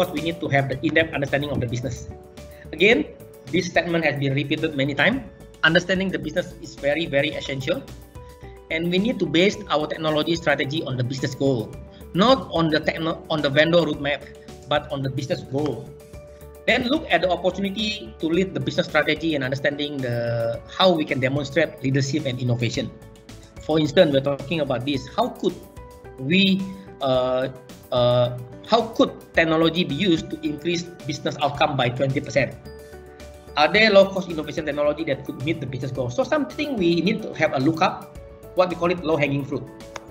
course, we need to have the in-depth understanding of the business. Again, this statement has been repeated many times. Understanding the business is very, very essential. And we need to base our technology strategy on the business goal, not on the vendor roadmap, but on the business goal. Then look at the opportunity to lead the business strategy and understanding how we can demonstrate leadership and innovation. For instance, we're talking about this. How could technology be used to increase business outcome by 20%? Are there low-cost innovation technology that could meet the business goal? So something we need to have a look up, what we call it low-hanging fruit.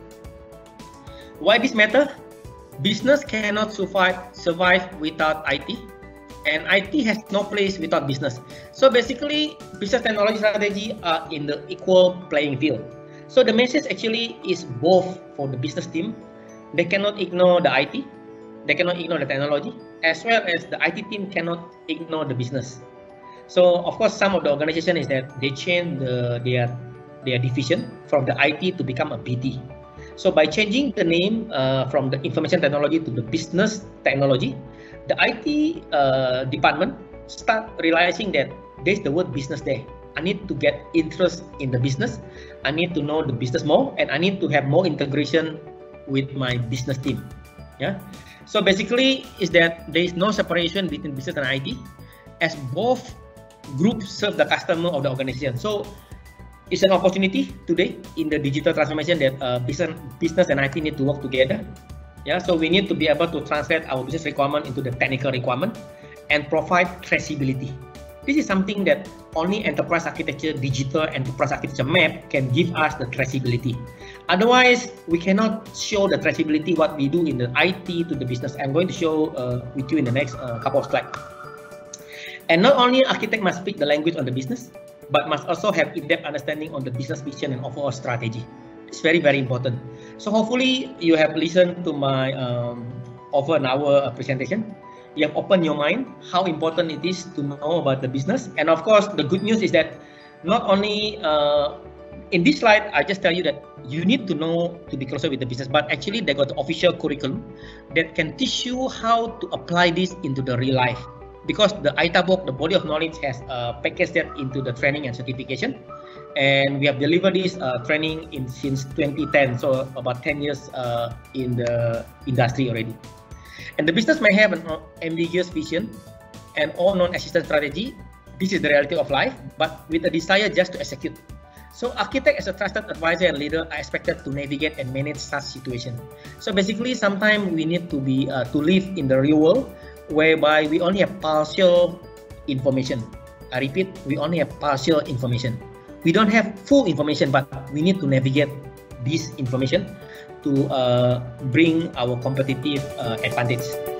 Why this matter? Business cannot survive without IT, and IT has no place without business. So basically, business technology strategy are in the equal playing field. So the message actually is both for the business team. They cannot ignore the IT, they cannot ignore the technology, as well as the IT team cannot ignore the business. So of course, some of the organization is that they change their division from the IT to become a BT. So by changing the name from the information technology to the business technology, the IT department start realizing that there's the word business there. I need to get interest in the business. I need to know the business more, and I need to have more integration with my business team. Yeah. So basically, is that there is no separation between business and IT, as both groups serve the customer of the organization. So it's an opportunity today in the digital transformation that business and IT need to work together. Yeah, so we need to be able to translate our business requirement into the technical requirement and provide traceability. This is something that only enterprise architecture, digital enterprise architecture map can give us the traceability. Otherwise, we cannot show the traceability what we do in the IT to the business. I'm going to show with you in the next couple of slides. And not only architect must speak the language on the business, but must also have in-depth understanding on the business vision and overall strategy. It's very, very important. So hopefully you have listened to my over an hour presentation. You have opened your mind how important it is to know about the business. And of course, the good news is that not only in this slide, I just tell you that you need to know to be closer with the business, but actually they got the official curriculum that can teach you how to apply this into the real life. Because the ITABOK, the body of knowledge, has packaged that into the training and certification. And we have delivered this training since 2010, so about 10 years in the industry already. And the business may have an ambiguous vision and all non-existent strategy. This is the reality of life, but with a desire just to execute. So architect as a trusted advisor and leader are expected to navigate and manage such situation. So basically, sometimes we need to be to live in the real world, whereby we only have partial information. I repeat, we only have partial information. We don't have full information, but we need to navigate this information to bring our competitive advantage.